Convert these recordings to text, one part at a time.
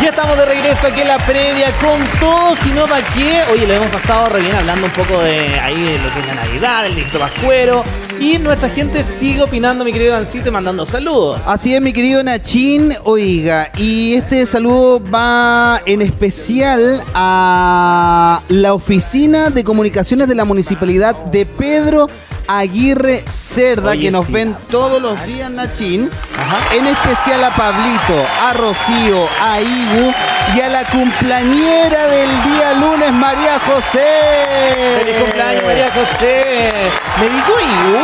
Ya estamos de regreso aquí en la previa con todo, si no pa' qué. Oye, lo hemos pasado re bien hablando un poco de ahí de lo que es la Navidad, el listo pascuero. Y nuestra gente sigue opinando, mi querido Ivancito, y mandando saludos. Así es, mi querido Nachín. Oiga, y este saludo va en especial a la Oficina de Comunicaciones de la Municipalidad de Pedro Aguirre Cerda. Oye, que nos ven todos los días, Nachín. Ajá. En especial a Pablito, a Rocío, a Igu y a la cumpleañera del día lunes, María José. ¡Feliz cumpleaños, María José! ¿Me dijo Igu?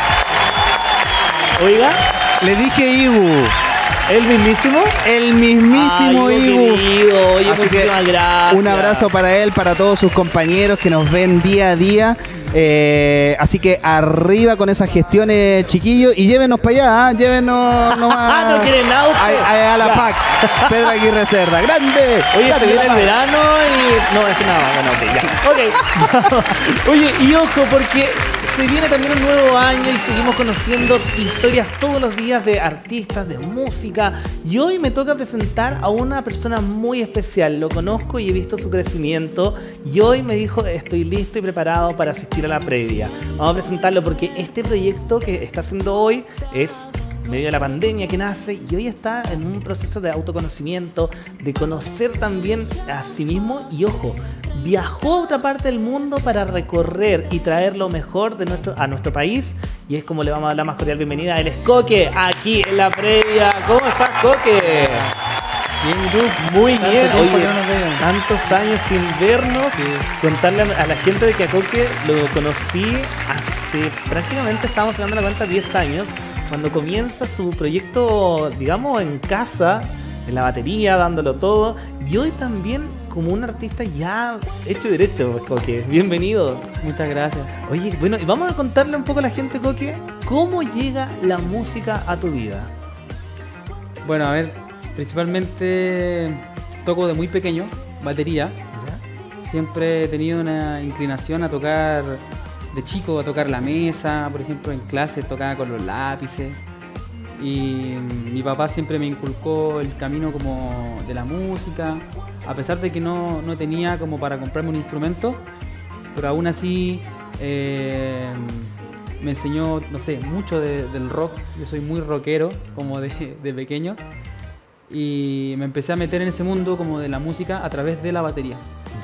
Oiga. Le dije Igu. ¿El mismísimo? El mismísimo Igu. Oye, así que gracias. Un abrazo para él, para todos sus compañeros que nos ven día a día. Así que arriba con esas gestiones, chiquillos, y llévenos para allá, llévenos nomás. No quieren auto. A la PAC, Pedro Aguirre Cerda, grande. Oye, grande, se viene el verano y... No, es que nada, bueno, ok, ya. Ok. Oye, y ojo, porque se viene también un nuevo año y seguimos conociendo historias todos los días de artistas, de música. Y hoy me toca presentar a una persona muy especial. Lo conozco y he visto su crecimiento. Y hoy me dijo, estoy listo y preparado para asistir a la previa. Vamos a presentarlo porque este proyecto que está haciendo hoy es medio de la pandemia que nace y hoy está en un proceso de autoconocimiento, de conocer también a sí mismo y ojo, viajó a otra parte del mundo para recorrer y traer lo mejor de a nuestro país y es como le vamos a dar la más cordial bienvenida. Él es Coque, aquí en la previa. ¿Cómo estás, Coque? Bien, tú, muy bien. Oye, tantos años sin vernos. Sí. Contarle a la gente de que a Coque lo conocí hace prácticamente, estábamos sacando la cuenta, 10 años. Cuando comienza su proyecto, digamos, en casa, en la batería, dándolo todo. Y hoy también como un artista ya hecho y derecho, Coque. Bienvenido. Muchas gracias. Oye, bueno, y vamos a contarle un poco a la gente, Coque, ¿cómo llega la música a tu vida? Bueno, a ver, principalmente toco de muy pequeño, batería. ¿Ya? Siempre he tenido una inclinación a tocar... De chico a tocar la mesa, por ejemplo, en clase tocaba con los lápices y mi papá siempre me inculcó el camino como de la música, a pesar de que no tenía como para comprarme un instrumento, pero aún así me enseñó, no sé, mucho del rock. Yo soy muy rockero como de pequeño y me empecé a meter en ese mundo como de la música a través de la batería.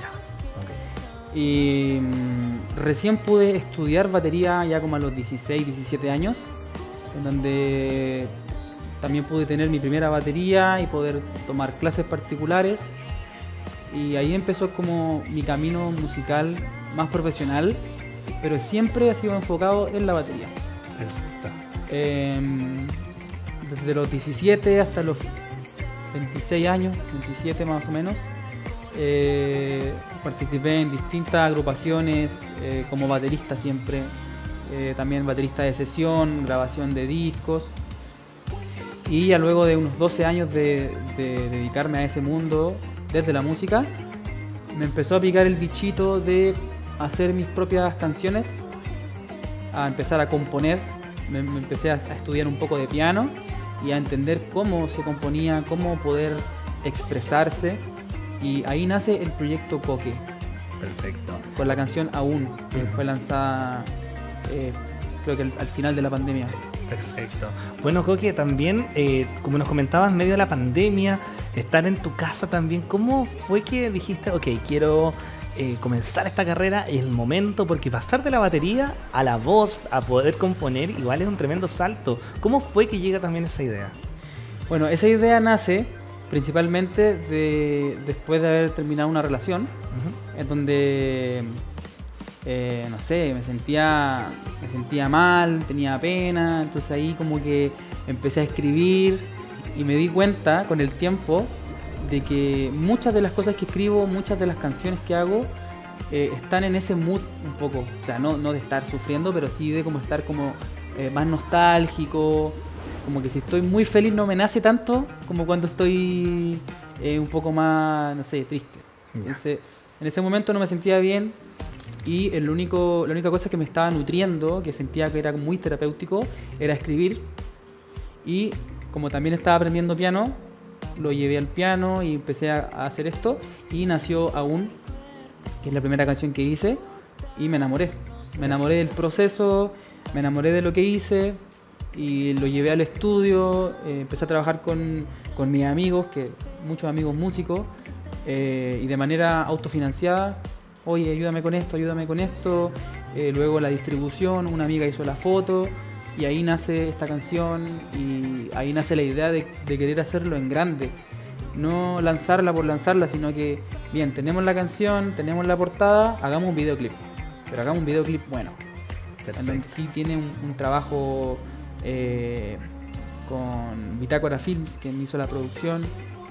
Y recién pude estudiar batería ya como a los 16, 17 años, en donde también pude tener mi primera batería y poder tomar clases particulares. Y ahí empezó como mi camino musical más profesional, pero siempre ha sido enfocado en la batería. Perfecto. Desde los 17 hasta los 26 años, 27 más o menos, participé en distintas agrupaciones como baterista siempre, también baterista de sesión, grabación de discos y ya luego de unos 12 años de dedicarme a ese mundo desde la música me empezó a picar el bichito de hacer mis propias canciones, a empezar a componer. Me empecé a estudiar un poco de piano y a entender cómo se componía, cómo poder expresarse. Y ahí nace el proyecto Coque. Perfecto. Con la canción Aún, que fue lanzada creo que al final de la pandemia. Perfecto. Bueno, Coque, también, como nos comentabas, en medio de la pandemia, estar en tu casa también, ¿cómo fue que dijiste, ok, quiero comenzar esta carrera, el momento, porque pasar de la batería a la voz, a poder componer, igual es un tremendo salto? ¿Cómo fue que llega también esa idea? Bueno, esa idea nace principalmente después de haber terminado una relación, en donde, no sé, me sentía mal, tenía pena, entonces ahí como que empecé a escribir y me di cuenta con el tiempo de que muchas de las cosas que escribo, muchas de las canciones que hago, están en ese mood un poco, o sea, no de estar sufriendo, pero sí de como estar como más nostálgico. Como que si estoy muy feliz no me nace tanto como cuando estoy un poco más, no sé, triste. Entonces, en ese momento no me sentía bien y la única cosa que me estaba nutriendo, que sentía que era muy terapéutico, era escribir. Y como también estaba aprendiendo piano, lo llevé al piano y empecé a hacer esto y nació Aún, que es la primera canción que hice y me enamoré. Me enamoré del proceso, me enamoré de lo que hice y lo llevé al estudio, empecé a trabajar con mis amigos, muchos amigos músicos, y de manera autofinanciada. Oye, ayúdame con esto, luego la distribución, una amiga hizo la foto y ahí nace esta canción y ahí nace la idea de querer hacerlo en grande. No lanzarla por lanzarla, sino que, bien, tenemos la canción, tenemos la portada, hagamos un videoclip. Pero hagamos un videoclip bueno. Perfecto. Sí tiene un trabajo con Bitácora Films, que me hizo la producción.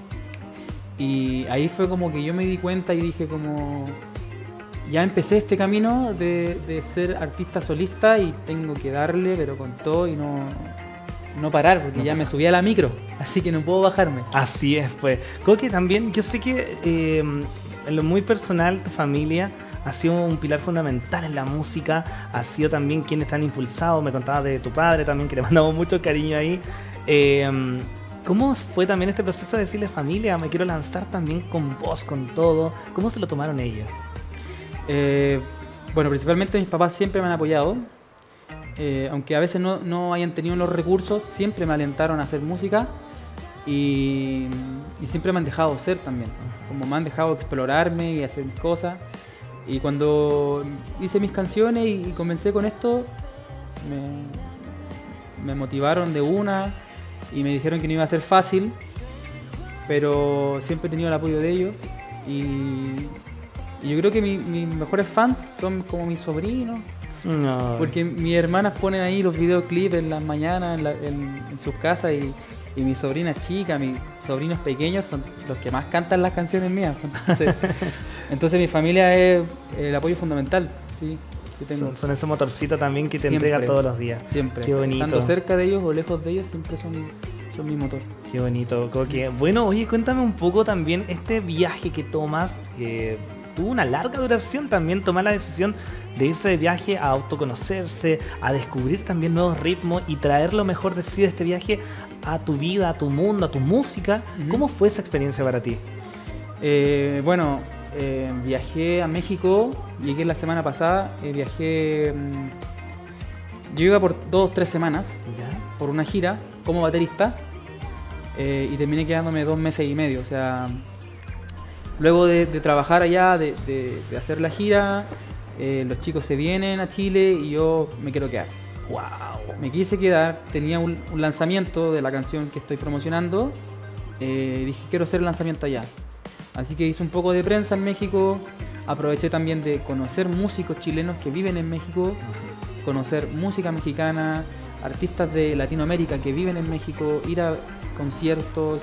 Y ahí fue como que yo me di cuenta y dije como... Ya empecé este camino de ser artista solista y tengo que darle, pero con todo y no parar, porque ya me subí a la micro, así que no puedo bajarme. Así es, pues. Coque, también, yo sé que en lo muy personal, tu familia ha sido un pilar fundamental en la música, ha sido también quienes te han impulsado, me contabas de tu padre también, que le mandamos mucho cariño ahí. ¿Cómo fue también este proceso de decirle familia, me quiero lanzar también con vos, con todo? ¿Cómo se lo tomaron ellos? Bueno, principalmente mis papás siempre me han apoyado, aunque a veces no hayan tenido los recursos, siempre me alentaron a hacer música y siempre me han dejado ser también, como me han dejado explorarme y hacer mis cosas. Y cuando hice mis canciones y comencé con esto, me motivaron de una y me dijeron que no iba a ser fácil, pero siempre he tenido el apoyo de ellos y yo creo que mis mejores fans son como mis sobrinos, porque mis hermanas ponen ahí los videoclips en las mañanas en sus casas y mis sobrinas chicas, mis sobrinos pequeños son los que más cantan las canciones mías. Entonces mi familia es el apoyo fundamental, sí. Que tengo. Son ese motorcito también que te siempre, entrega todos los días. Siempre. Qué bonito. Tanto cerca de ellos o lejos de ellos, siempre son mi motor. Qué bonito, Coque. Bueno, oye, cuéntame un poco también este viaje que tomas, que tuvo una larga duración también, tomar la decisión de irse de viaje a autoconocerse, a descubrir también nuevos ritmos y traer lo mejor de sí de este viaje a tu vida, a tu mundo, a tu música. ¿Cómo fue esa experiencia para ti? Viajé a México, llegué la semana pasada, yo iba por 2-3 semanas, ¿ya?, por una gira como baterista, y terminé quedándome 2 meses y medio, o sea, luego de trabajar allá, de hacer la gira, los chicos se vienen a Chile y yo me quiero quedar. ¡Wow! Me quise quedar, tenía un lanzamiento de la canción que estoy promocionando, dije quiero hacer el lanzamiento allá. Así que hice un poco de prensa en México, aproveché también de conocer músicos chilenos que viven en México, conocer música mexicana, artistas de Latinoamérica que viven en México, ir a conciertos,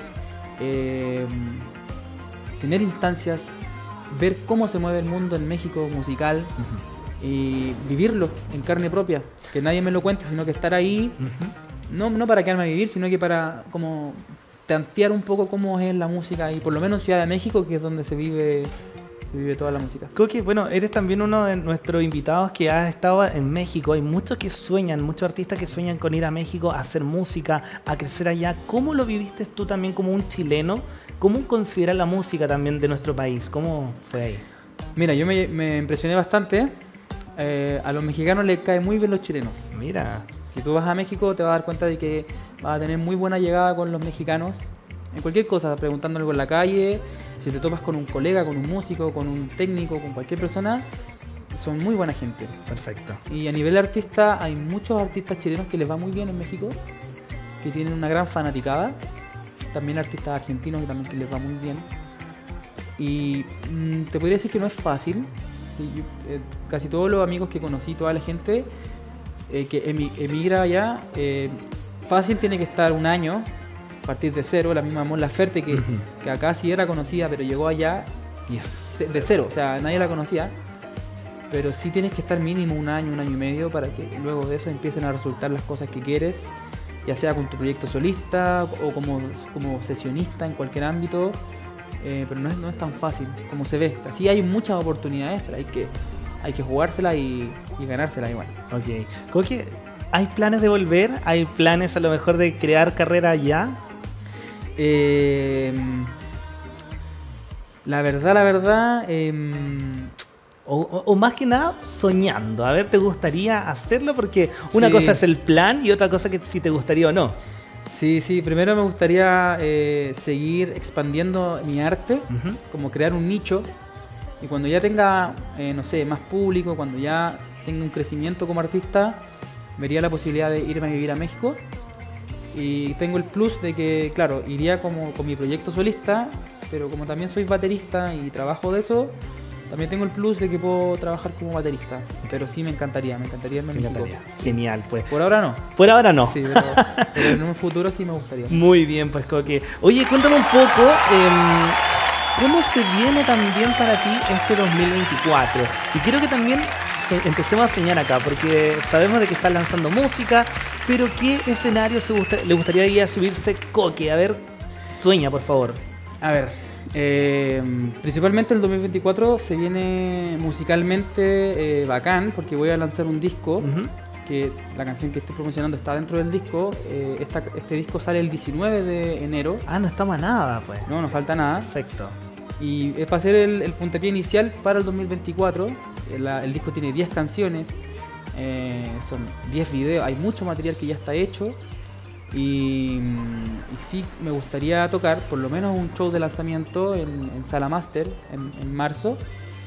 tener instancias, ver cómo se mueve el mundo en México musical y vivirlo en carne propia, que nadie me lo cuente, sino que estar ahí, no para quedarme a vivir, sino que para como tantear un poco cómo es la música y por lo menos en Ciudad de México, que es donde se vive toda la música. Coque, bueno, eres también uno de nuestros invitados que ha estado en México. Hay muchos que sueñan, muchos artistas que sueñan con ir a México a hacer música, a crecer allá. ¿Cómo lo viviste tú también como un chileno? ¿Cómo consideras la música también de nuestro país? ¿Cómo fue ahí? Mira, yo me impresioné bastante. A los mexicanos les caen muy bien los chilenos. Mira. Si tú vas a México te vas a dar cuenta de que vas a tener muy buena llegada con los mexicanos. En cualquier cosa, preguntando algo en la calle, si te topas con un colega, con un músico, con un técnico, con cualquier persona, son muy buena gente. Perfecto. Y a nivel de artista, hay muchos artistas chilenos que les va muy bien en México, que tienen una gran fanaticada. También artistas argentinos que también les va muy bien. Y te podría decir que no es fácil. Sí, casi todos los amigos que conocí, toda la gente que emigra allá, fácil tiene que estar un año, partir de cero. La misma Mon Laferte que acá sí era conocida, pero llegó allá de cero, o sea, nadie la conocía. Pero sí tienes que estar mínimo un año y medio para que luego de eso empiecen a resultar las cosas que quieres, ya sea con tu proyecto solista o como sesionista en cualquier ámbito. Pero no es tan fácil como se ve. O sea, sí hay muchas oportunidades, pero hay que jugársela y ganársela igual. Ok. Coque, ¿hay planes de volver? ¿Hay planes a lo mejor de crear carrera allá? La verdad, O más que nada, soñando. A ver, ¿te gustaría hacerlo? Porque una Sí. cosa es el plan y otra cosa que si te gustaría o no. sí, primero me gustaría seguir expandiendo mi arte, Ujú. como crear un nicho. Y cuando ya tenga, no sé, más público, cuando ya tenga un crecimiento como artista, vería la posibilidad de irme a vivir a México. Y tengo el plus de que, claro, iría como con mi proyecto solista, pero como también soy baterista y trabajo de eso, también tengo el plus de que puedo trabajar como baterista. Pero sí me encantaría irme a Me México. encantaría. Genial, pues. Por ahora no. Por ahora no. Sí, pero en un futuro sí me gustaría. Muy bien, pues Coque. Oye, cuéntame un poco, ¿cómo se viene también para ti este 2024? Y quiero que también empecemos a soñar acá, porque sabemos de que estás lanzando música, pero ¿qué escenario le gustaría ir a subirse Coque? A ver, sueña, por favor. A ver, principalmente el 2024 se viene musicalmente bacán porque voy a lanzar un disco, Ujú. que la canción que estoy promocionando está dentro del disco. Este disco sale el 19 de enero, Ah, no estamos a nada, pues. no nos falta nada. Perfecto. Y es para hacer el puntapié inicial para el 2024. El disco tiene 10 canciones, son 10 videos, hay mucho material que ya está hecho. Y sí me gustaría tocar por lo menos un show de lanzamiento en Sala Master en marzo.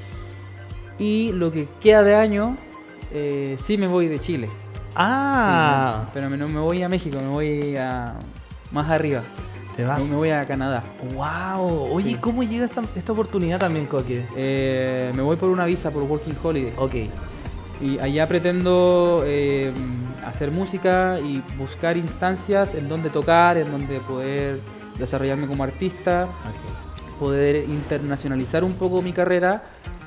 Y lo que queda de año, sí me voy de Chile. Ah, Sí, pero no me voy a México, me voy más arriba. te vas. Me voy a Canadá. Wow. Oye, Sí. ¿cómo llega esta oportunidad también, Coque? Me voy por una visa, por Working Holiday. Ok. Y allá pretendo hacer música y buscar instancias en donde tocar, en donde poder desarrollarme como artista, poder internacionalizar un poco mi carrera,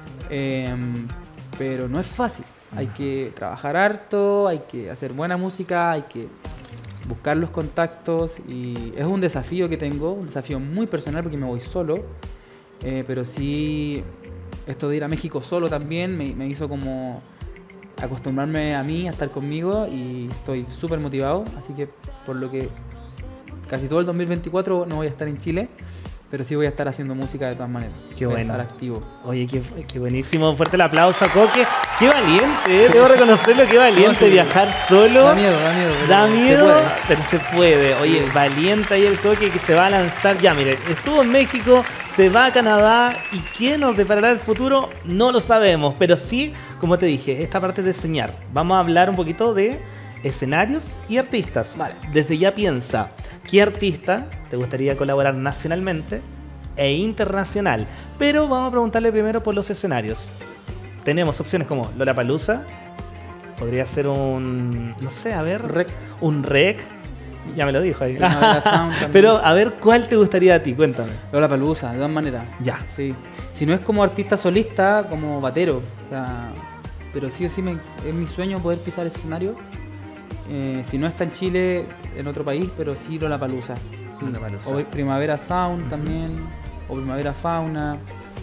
pero no es fácil. Hay que trabajar harto, hay que hacer buena música, hay que buscar los contactos y es un desafío que tengo, un desafío muy personal porque me voy solo, pero sí esto de ir a México solo también me hizo como acostumbrarme a mí, a estar conmigo y estoy súper motivado, así que por lo que casi todo el 2024 no voy a estar en Chile, pero sí voy a estar haciendo música de todas maneras. Qué voy a bueno. estar activo. Oye, qué buenísimo. Fuerte el aplauso a Coque. Qué valiente, debo reconocerlo, qué valiente No, sí. viajar solo. Da miedo, pero Da se miedo, puede. pero se puede. Oye, Sí. valiente ahí el Coque que se va a lanzar. Ya, mire, estuvo en México, se va a Canadá y ¿qué nos deparará el futuro? No lo sabemos, pero sí, como te dije, esta parte de soñar. Vamos a hablar un poquito de escenarios y artistas. Vale. Desde ya piensa, ¿qué artista te gustaría colaborar nacionalmente e internacional? Pero vamos a preguntarle primero por los escenarios. Tenemos opciones como Lollapalooza, podría ser un, no sé, a ver, Rec. un rec, ya me lo dijo ahí. Primavera Sound también. Pero a ver, ¿cuál te gustaría a ti? Cuéntame. Lollapalooza, de todas maneras. Ya. Sí. Si no es como artista solista, como batero. O sea, pero sí o sí es mi sueño poder pisar ese escenario. Si no está en Chile, en otro país, pero sí Lollapalooza. Sí. Lollapalooza. O Primavera Sound también, o Primavera Fauna.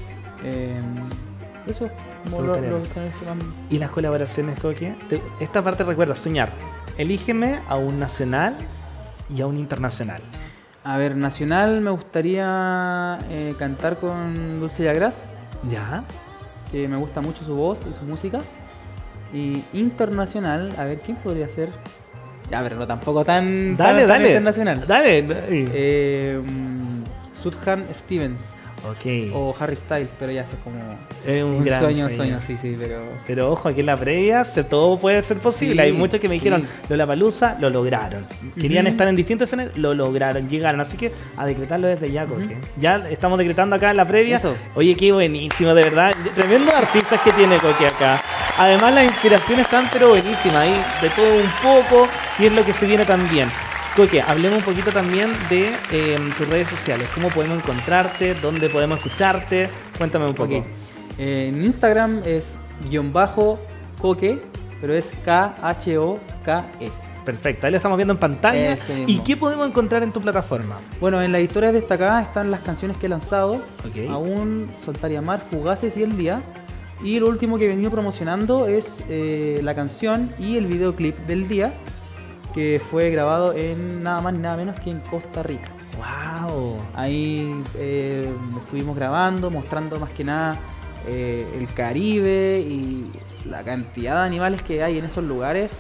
Eso, como ¿Te gustaría los eso? escenarios que van. ¿Y las colaboraciones, Coque? Esta parte recuerda, soñar. Elígeme a un nacional y a un internacional. A ver, nacional me gustaría cantar con Dulce Yagras, ¿Ya? que me gusta mucho su voz y su música. Y internacional, a ver, ¿quién podría ser? Ya, pero no tampoco tan Dale. internacional. Dale. Sudhan Stevens Ok. o Harry Styles, pero ya eso es como Es un gran sueño, sí, pero... Pero ojo, aquí en la previa todo puede ser posible. Sí, Hay muchos que me dijeron, sí. Lollapalooza, lo lograron. Querían Ujú. estar en distintos escenarios, lo lograron, llegaron. Así que a decretarlo desde ya, Coque. Ujú. Ya estamos decretando acá en la previa. Eso. Oye, qué buenísimo, de verdad. Tremendos artistas que tiene Coque acá. Además, las inspiraciones están pero buenísimas. Ahí de todo un poco y es lo que se viene también. Coque, hablemos un poquito también de tus redes sociales. ¿Cómo podemos encontrarte? ¿Dónde podemos escucharte? Cuéntame un poco. Ok. En Instagram es _coque, pero es KHOKE. Perfecto, ahí lo estamos viendo en pantalla. Ese mismo. ¿Y qué podemos encontrar en tu plataforma? Bueno, en las historias destacadas están las canciones que he lanzado. Ok. Aún Soltar y Amar, Fugaces y El Día. Y lo último que he venido promocionando es la canción y el videoclip del día, que fue grabado en nada más ni nada menos que en Costa Rica. Wow. Ahí estuvimos grabando, mostrando más que nada el Caribe y la cantidad de animales que hay en esos lugares.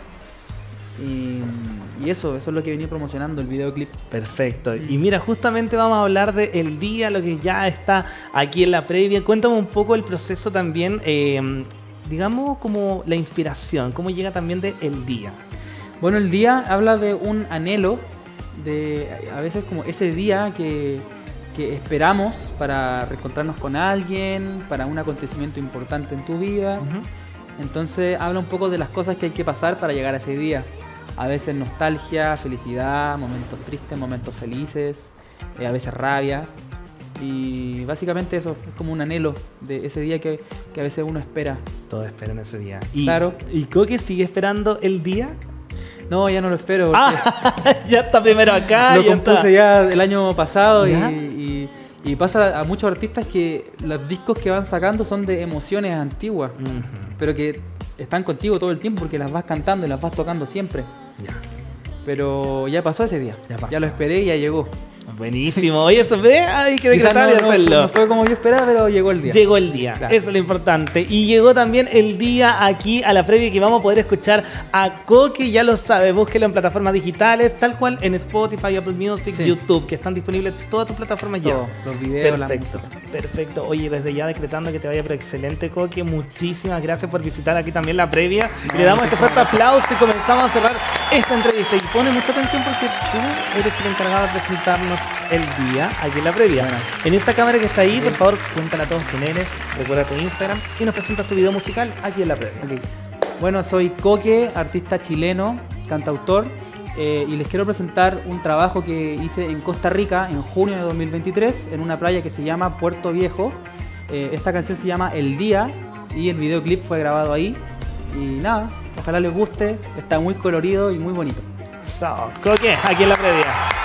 Y eso es lo que venía promocionando el videoclip. Perfecto. Y mira, justamente vamos a hablar de el día, lo que ya está aquí en la previa. Cuéntame un poco el proceso también, digamos como la inspiración, cómo llega también de el día. Bueno, el día habla de un anhelo, de a veces como ese día que esperamos para reencontrarnos con alguien, para un acontecimiento importante en tu vida. Entonces habla un poco de las cosas que hay que pasar para llegar a ese día. A veces nostalgia, felicidad, momentos tristes, momentos felices, a veces rabia. Y básicamente eso, es como un anhelo de ese día que a veces uno espera. Todos esperan ese día. Claro. ¿Y Coque sigue esperando el día? No, ya no lo espero. Porque Ya está primero acá. lo compuse ya el año pasado ¿Ya? y pasa a muchos artistas que los discos que van sacando son de emociones antiguas, pero que están contigo todo el tiempo porque las vas cantando y las vas tocando siempre. Ya. Pero ya pasó ese día. Ya pasó. Ya lo esperé y ya llegó. Buenísimo. Oye, eso ve, hay que Quizás decretar y hacerlo. no fue como yo esperaba, pero llegó el día. Llegó el día, Claro. eso es lo importante. Y llegó también el día aquí a la previa que vamos a poder escuchar a Coque, ya lo sabe, búsquelo en plataformas digitales, tal cual en Spotify, Apple Music, Sí. YouTube, que están disponibles todas tus plataformas ya. Todo, los videos, la Perfecto, música. perfecto. Oye, desde ya decretando que te vaya pero excelente, Coque, muchísimas gracias por visitar aquí también la previa. Y le damos este fuerte aplauso y comenzamos a cerrar esta entrevista. Y pone mucha atención porque tú eres el encargado de presentarnos el día aquí en la previa. Bueno. En esta cámara que está ahí, por favor, cuéntale a todos quién eres, recuerda tu Instagram y nos presentas tu video musical aquí en la previa. Ok. Bueno, soy Coque, artista chileno, cantautor, y les quiero presentar un trabajo que hice en Costa Rica en junio de 2023 en una playa que se llama Puerto Viejo. Esta canción se llama El Día y el videoclip fue grabado ahí. Y nada, ojalá les guste, está muy colorido y muy bonito. So, Coque, aquí en la previa.